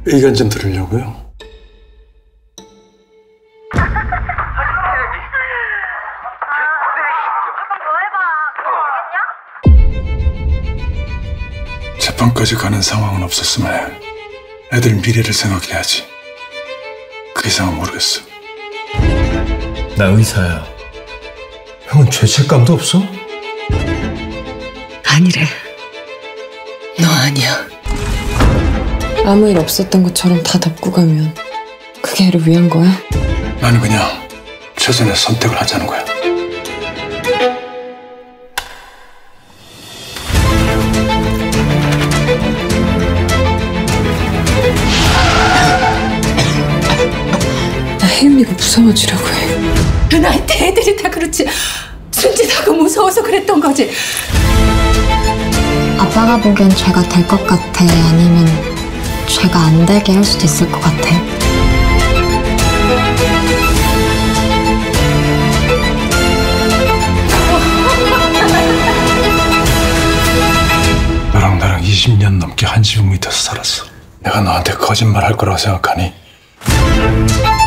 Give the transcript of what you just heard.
의견 좀 들으려고요. 재판까지 가는 상황은 없었으면 해. 애들 미래를 생각해야지. 그 이상은 모르겠어. 나 의사야. 형은 죄책감도 없어? 아니래. 너 아니야. 아무 일 없었던 것처럼 다 덮고 가면 그게 애를 위한 거야? 나는 그냥 최선의 선택을 하자는 거야. 나 혜윤이가 무서워지려고 해. 그 나이 때 애들이 다 그렇지. 순진하고 무서워서 그랬던 거지. 아빠가 보기엔 죄가 될 것 같아? 아니면 죄가 안 되게 할 수도 있을 것 같아? 너랑 나랑 20년 넘게 한 지붕 밑에서 살았어. 내가 너한테 거짓말 할 거라고 생각하니?